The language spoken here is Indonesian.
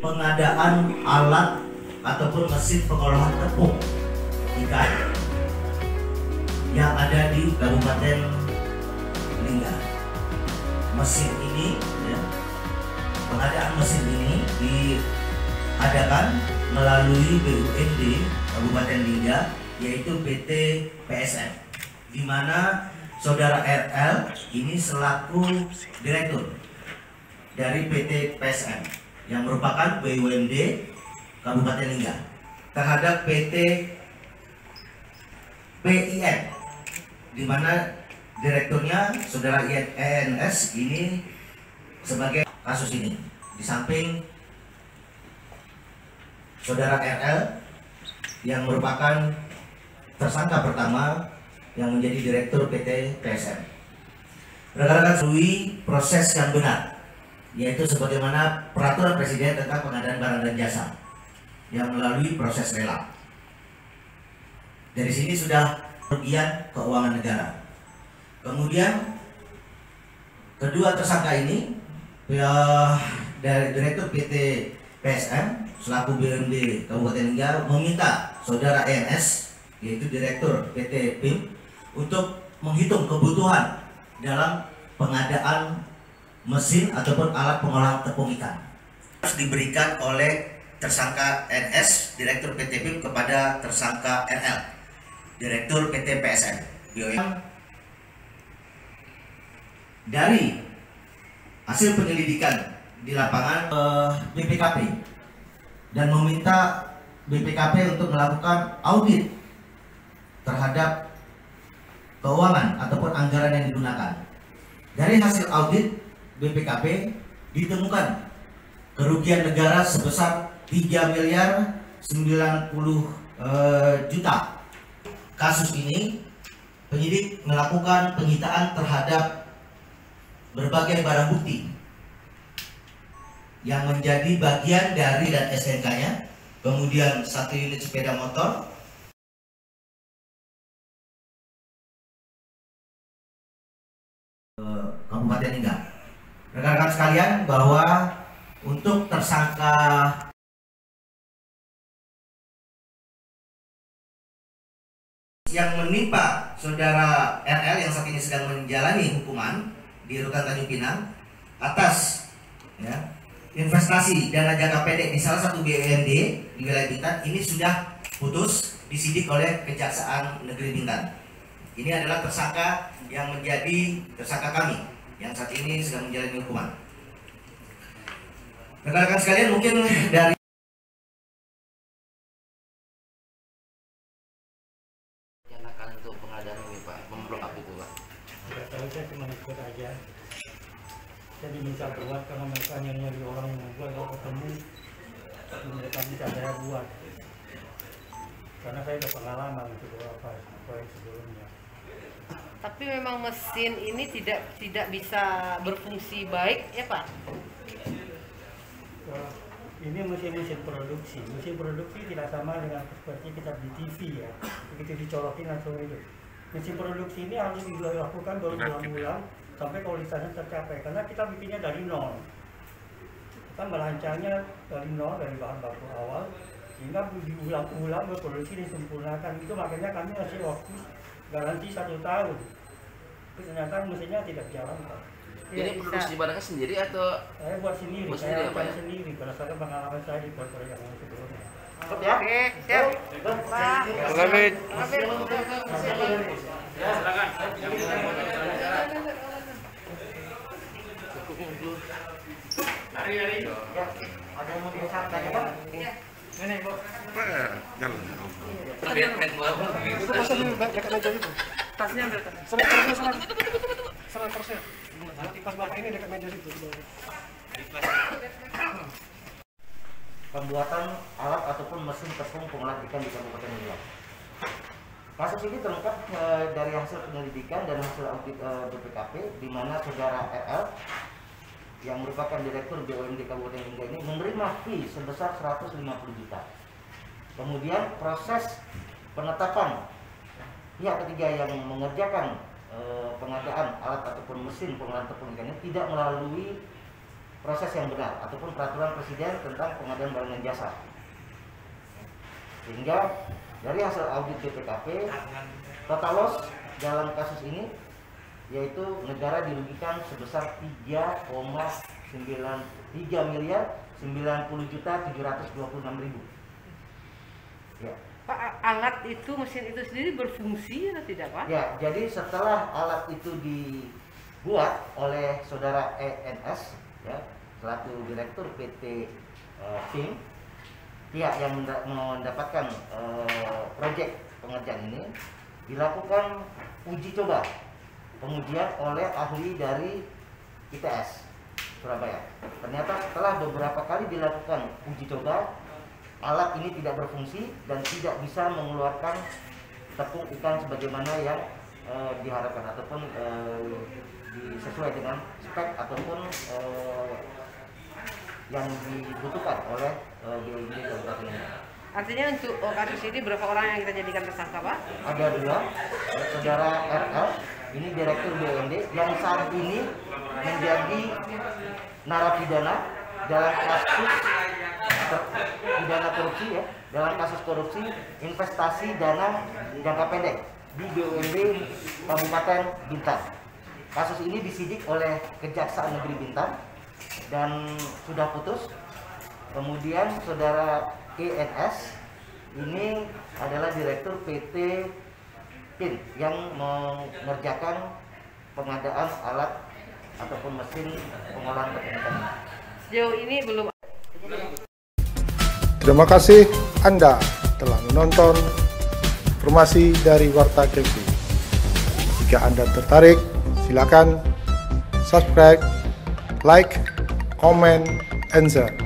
pengadaan alat ataupun mesin pengolahan tepung ikan yang ada di Kabupaten Lingga. Mesin ini, pengadaan mesin ini diadakan melalui BUMD Kabupaten Lingga, yaitu PT PSM, di mana Saudara RL ini selaku direktur dari PT PSM yang merupakan BUMD Kabupaten Lingga terhadap PT PIN, di mana direkturnya Saudara ENS ini sebagai kasus ini. Di samping Saudara RL yang merupakan tersangka pertama yang menjadi direktur PT PSM. Rekan-rekan melalui proses yang benar, yaitu sebagaimana peraturan Presiden tentang pengadaan barang dan jasa yang melalui proses lelang. Dari sini sudah kerugian keuangan negara. Kemudian kedua tersangka ini dari direktur PT PSM selaku BUMD Kabupaten Lingga meminta Saudara ENS, yaitu direktur PT PIM, untuk menghitung kebutuhan dalam pengadaan mesin ataupun alat pengolahan tepung ikan. Harus diberikan oleh tersangka NS, direktur PT PIM, kepada tersangka RL, direktur PT PSM. Dari hasil penyelidikan di lapangan BPKP dan meminta BPKP untuk melakukan audit terhadap keuangan ataupun anggaran yang digunakan. Dari hasil audit BPKP ditemukan kerugian negara sebesar 3.090 juta. Kasus ini penyidik melakukan penyitaan terhadap berbagai barang bukti yang menjadi bagian dari dan STNK-nya, kemudian 1 unit sepeda motor, Kabupaten Lingga. Rekan-rekan sekalian, bahwa untuk tersangka yang menimpa Saudara RL yang saat ini sedang menjalani hukuman di Rutan Tanjung Pinang atas investasi dana jangka pendek di salah satu BUMD di wilayah Bintan, ini sudah putus disidik oleh Kejaksaan Negeri Bintan. Ini adalah tersangka yang menjadi tersangka kami yang saat ini sedang menjalani hukuman. Rekan-rekan sekalian, mungkin dari untuk pengadaan ini Pak, memblok up itu Pak. Tidak tahu, saya cuma ikut aja. Saya diminta buat karena mereka yang nyari orang yang membuat, kalau ketemu mereka minta saya buat. Karena saya ada pengalaman itu apa yang sebelumnya. Tapi memang mesin ini tidak bisa berfungsi baik ya Pak? Ini mesin produksi. Mesin produksi tidak sama dengan seperti kita di TV ya. Begitu dicolokin langsung itu. Mesin produksi ini harus dilakukan berulang-ulang sampai kualitasnya tercapai. Karena kita bikinnya dari nol. Kita merancangnya dari nol, dari bahan baku awal, sehingga diulang-ulang berproduksi disempurnakan. Itu makanya kami ngasih waktu garansi 1 tahun. Tapi ternyata mesinnya tidak jalan Pak. Ini produksi barangnya sendiri atau? Saya buat sendiri, Sendiri, saya Pak, ya? Sendiri, berdasarkan pengalaman saya di proyek yang sebelumnya. Oke, siap. Pak. Ya, silakan. Hari. Ada yang mau disampaikan Pak? Iya. Ini Bu. Jalan. Itu pasal dulu dekat meja itu. Tasnya ambil tas. Serang persnya. Pas bapak ini dekat meja itu. pembuatan alat ataupun mesin tepung pengolahan ikan di Kabupaten Lingga. Kasus ini terungkap dari hasil penyelidikan dan hasil audit BPKP, di mana Saudara RL yang merupakan direktur BUMD Kabupaten Lingga ini menerima fee sebesar 150 juta. Kemudian proses penetapan pihak ketiga yang mengerjakan pengadaan alat ataupun mesin pengolahan tepung ikan ini tidak melalui proses yang benar ataupun peraturan presiden tentang pengadaan barang dan jasa. Sehingga dari hasil audit BPKP, total loss dalam kasus ini yaitu negara dirugikan sebesar 3.90.726.000. Ya. Pak, alat itu, mesin itu sendiri berfungsi atau tidak, Pak? Ya, jadi setelah alat itu dibuat oleh saudara ENS, ya, selaku direktur PT PIM, pihak yang mendapatkan proyek pengerjaan ini dilakukan uji coba pengujian oleh ahli dari ITS Surabaya. Ternyata setelah beberapa kali dilakukan uji coba, alat ini tidak berfungsi dan tidak bisa mengeluarkan tepung ikan sebagaimana yang diharapkan ataupun sesuai dengan spek ataupun yang dibutuhkan oleh BUMD Kabupaten ini. Artinya untuk kasus ini berapa orang yang kita jadikan tersangka, Pak? Ada 2, saudara RL, ini direktur BUMD yang saat ini menjadi narapidana dalam kasus pidana korupsi, ya, dalam kasus korupsi investasi dana jangka pendek di BUMD Kabupaten Bintan. Kasus ini disidik oleh Kejaksaan Negeri Bintan dan sudah putus. Kemudian saudara ENS ini adalah direktur PT PIN yang mengerjakan pengadaan alat ataupun mesin pengolahan tepung ikan. Sejauh ini belum. Terima kasih Anda telah menonton informasi dari Warta Kripsi. Jika Anda tertarik, silakan subscribe, like, comment, and share.